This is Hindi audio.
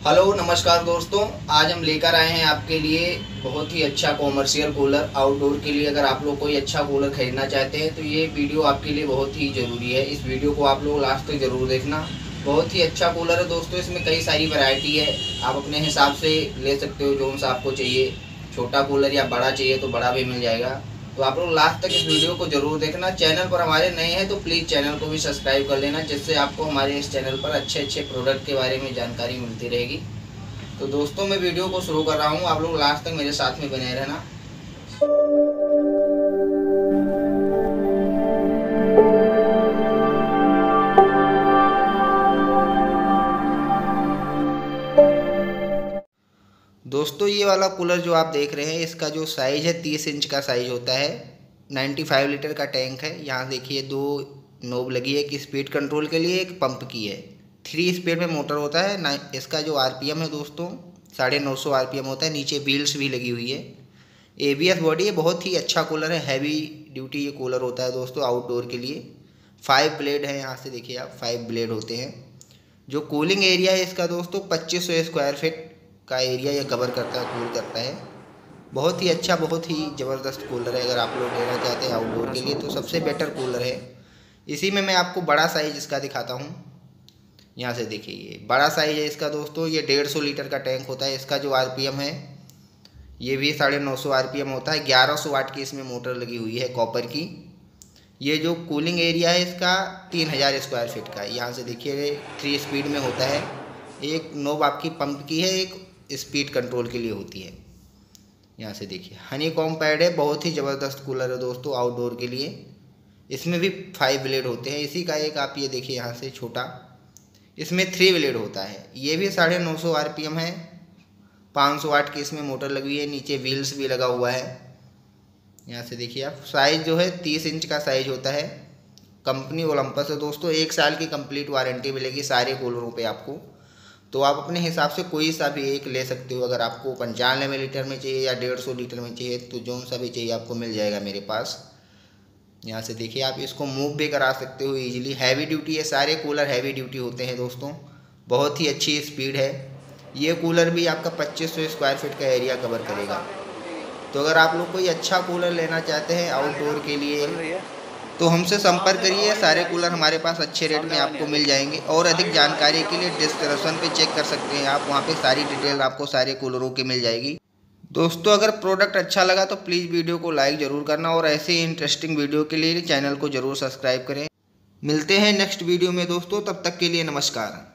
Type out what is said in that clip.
हेलो नमस्कार दोस्तों, आज हम लेकर आए हैं आपके लिए बहुत ही अच्छा कॉमर्शियल कूलर आउटडोर के लिए। अगर आप लोग कोई अच्छा कूलर खरीदना चाहते हैं तो ये वीडियो आपके लिए बहुत ही ज़रूरी है। इस वीडियो को आप लोग लास्ट तक ज़रूर देखना। बहुत ही अच्छा कूलर है दोस्तों, इसमें कई सारी वैरायटी है, आप अपने हिसाब से ले सकते हो जो सा आपको चाहिए। छोटा कूलर या बड़ा चाहिए तो बड़ा भी मिल जाएगा। तो आप लोग लास्ट तक इस वीडियो को जरूर देखना। चैनल पर हमारे नए हैं तो प्लीज़ चैनल को भी सब्सक्राइब कर लेना, जिससे आपको हमारे इस चैनल पर अच्छे अच्छे प्रोडक्ट के बारे में जानकारी मिलती रहेगी। तो दोस्तों मैं वीडियो को शुरू कर रहा हूँ, आप लोग लास्ट तक मेरे साथ में बने रहना। दोस्तों ये वाला कूलर जो आप देख रहे हैं, इसका जो साइज़ है 30 इंच का साइज़ होता है। 95 लीटर का टैंक है। यहाँ देखिए दो नोब लगी है, एक स्पीड कंट्रोल के लिए, एक पंप की है। 3 स्पीड में मोटर होता है ना। इसका जो आरपीएम है दोस्तों 950 आरपीएम होता है। नीचे व्हील्स भी लगी हुई है, एबीएस बॉडी है। बहुत ही अच्छा कूलर है, हैवी ड्यूटी ये कूलर होता है दोस्तों आउटडोर के लिए। 5 ब्लेड है, यहाँ से देखिए आप 5 ब्लेड होते हैं। जो कूलिंग एरिया है इसका दोस्तों 2500 स्क्वायर फीट का एरिया ये कवर करता है, कूल करता है। बहुत ही अच्छा, बहुत ही ज़बरदस्त कूलर है। अगर आप लोग लेना चाहते हैं आउटडोर के लिए तो सबसे बेटर कूलर है। इसी में मैं आपको बड़ा साइज़ इसका दिखाता हूँ। यहाँ से देखिए ये बड़ा साइज़ है इसका दोस्तों। ये 150 लीटर का टैंक होता है। इसका जो आरपीएम है ये भी 950 आरपीएम होता है। 1100 वाट की इसमें मोटर लगी हुई है कॉपर की। ये जो कूलिंग एरिया है इसका 3000 स्क्वायर फीट का है। यहाँ से देखिए 3 स्पीड में होता है। एक नोब आपकी पंप की है, एक स्पीड कंट्रोल के लिए होती है। यहाँ से देखिए हनी कॉम पैड है। बहुत ही ज़बरदस्त कूलर है दोस्तों आउटडोर के लिए। इसमें भी 5 ब्लेड होते हैं। इसी का एक आप ये देखिए यहाँ से छोटा, इसमें 3 ब्लेड होता है। ये भी 950 आरपीएम है। 500 वाट की इसमें मोटर लगी हुई है। नीचे व्हील्स भी लगा हुआ है। यहाँ से देखिए आप साइज़ जो है 30 इंच का साइज़ होता है। कंपनी ओलंपस है दोस्तों। 1 साल की कंप्लीट वारंटी मिलेगी सारे कूलरों पे आपको। तो आप अपने हिसाब से कोई सा भी एक ले सकते हो। अगर आपको 95 लीटर में चाहिए या 150 लीटर में चाहिए तो जो सा भी चाहिए आपको मिल जाएगा मेरे पास। यहाँ से देखिए आप इसको मूव भी करा सकते हो इजीली। हैवी ड्यूटी है, सारे कूलर हैवी ड्यूटी होते हैं दोस्तों। बहुत ही अच्छी स्पीड है। ये कूलर भी आपका 2500 स्क्वायर फीट का एरिया कवर करेगा। तो अगर आप लोग कोई अच्छा कूलर लेना चाहते हैं आउटडोर के लिए तो हमसे संपर्क करिए। सारे कूलर हमारे पास अच्छे रेट में आपको मिल जाएंगे। और अधिक जानकारी के लिए डिस्क्रिप्शन पे चेक कर सकते हैं आप, वहाँ पे सारी डिटेल आपको सारे कूलरों की मिल जाएगी। दोस्तों अगर प्रोडक्ट अच्छा लगा तो प्लीज़ वीडियो को लाइक ज़रूर करना, और ऐसे ही इंटरेस्टिंग वीडियो के लिए चैनल को ज़रूर सब्सक्राइब करें। मिलते हैं नेक्स्ट वीडियो में दोस्तों, तब तक के लिए नमस्कार।